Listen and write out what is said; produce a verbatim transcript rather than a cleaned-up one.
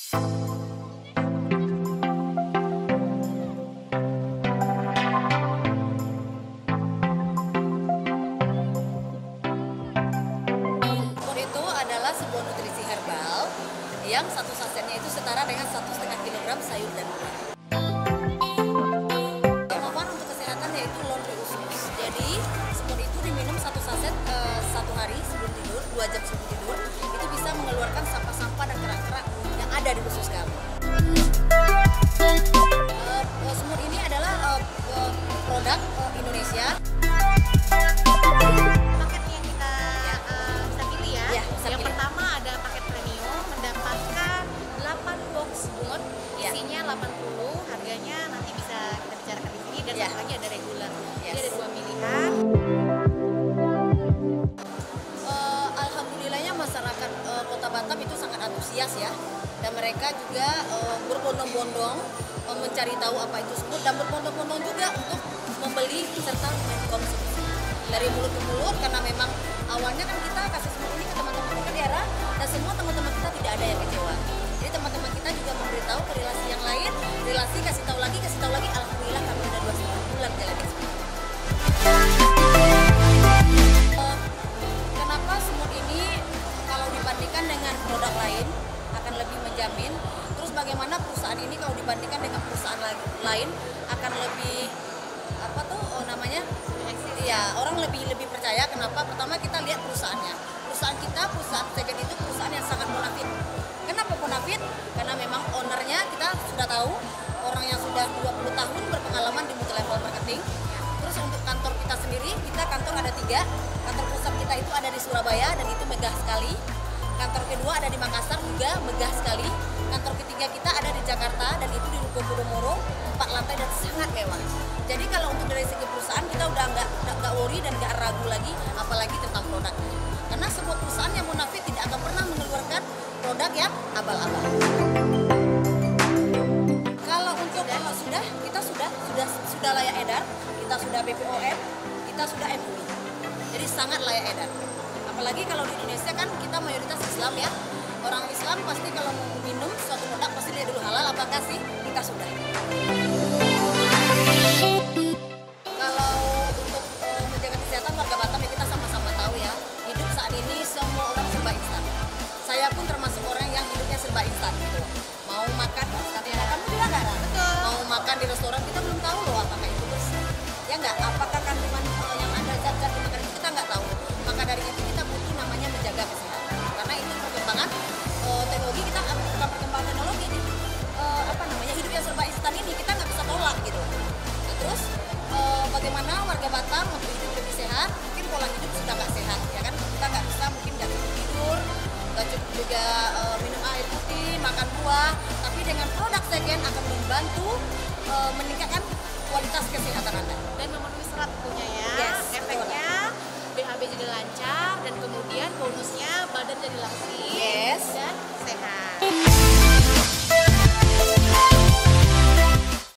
Semur itu adalah sebuah nutrisi herbal yang satu sasetnya itu setara dengan satu setengah kilogram sayur dan buah. Yang manfaat untuk kesehatan yaitu laundry usus. Jadi semur itu diminum satu saset uh, satu hari sebelum tidur, dua jam sebelum tidur, itu bisa mengeluarkan sampah-sampah dan kerak-kerak yang ada di usus kamu. Uh, uh, semur ini adalah uh, uh, produk uh, Indonesia. Paket yang kita uh, bisa pilih ya. Ya, bisa yang pilih. pertama ada paket premium, mendapatkan delapan box bungut, Ya. isinya delapan puluh, harganya nanti bisa kita bicarakan di sini, dan Ya. satu lagi ada regular. Yes. Jadi ada dua pilihan. Uh, Alhamdulillahnya masyarakat uh, Kota Batam itu sangat antusias ya, dan mereka juga uh, berbondong-bondong uh, mencari tahu apa itu semur, dan berbondong-bondong juga untuk membeli serta mengkonsumsi dari mulut ke mulut, karena memang awalnya kan kita kasih semur ini ke teman-teman kita di daerah, dan semua teman-teman kita tidak ada yang kecewa. Jadi teman-teman kita juga memberitahu ke relasi yang lain, relasi kasih tahu lagi, kasih tahu lagi. Alhamdulillah kami udah dua setengah bulan jalan semur. Uh, kenapa semur ini kalau dibandingkan dengan produk lain akan lebih menjamin? Terus bagaimana perusahaan ini kalau dibandingkan dengan perusahaan lain akan lebih apa tuh oh, namanya? Ya, orang lebih lebih percaya. Kenapa? Pertama kita lihat perusahaannya. Perusahaan kita, perusahaan Segen itu perusahaan yang sangat bonafit. Kenapa bonafit? Karena memang ownernya kita sudah tahu, orang yang sudah dua puluh tahun berpengalaman di multi level marketing. Terus untuk kantor kita sendiri, kita kantor ada tiga. Kantor pusat kita itu ada di Surabaya dan itu megah sekali. Kantor kedua ada di Makassar juga megah sekali. Kantor ketiga kita ada di Jakarta dan itu di Ruko Podomoro, empat lantai dan sangat mewah. Jadi kalau untuk dari segi perusahaan kita udah nggak nggak worry dan nggak ragu lagi, apalagi tentang produk. Karena sebuah perusahaan yang munafik tidak akan pernah mengeluarkan produk yang abal-abal. Kalau untuk kalau sudah kita sudah sudah sudah layak edar, kita sudah B P O M, kita sudah M U I. Jadi sangat layak edar. Apalagi kalau di Indonesia kan kita mayoritas Islam ya. Orang Islam pasti kalau mau minum suatu produk pasti lihat dulu halal apakah sih, kita sudah. Kalau untuk uh, menjaga kesehatan warga Batam ya kita sama-sama tahu ya, hidup saat ini semua orang serba instan. Saya pun termasuk orang yang hidupnya serba instan gitu. Mau makan, katanya kamu juga nggak ada. Mau makan di restoran kita belum tahu loh apakah itu bersih. Ya nggak, apakah kandungan uh, yang ada zat-zat di makanan itu kita nggak tahu. Maka dari itu kita butuh namanya menjaga kesehatan. Karena itu perkembangan uh, teknologi kita, bukan perkembangan teknologi ini. Uh, apa namanya hidup yang serba instan ini kita nggak bisa tolak gitu. Nah, terus uh, bagaimana warga Batam untuk hidup lebih sehat? Mungkin pola hidup sudah nggak sehat ya kan? Kita nggak bisa mungkin nggak cukup tidur, nggak cukup juga uh, minum air putih, makan buah. Tapi dengan produk Segen akan membantu uh, meningkatkan kualitas kesehatan Anda Dan memenuhi syarat tentunya ya. Yes, Efeknya B A B jadi lancar, dan kemudian bonusnya badan jadi langsing Yes. dan sehat.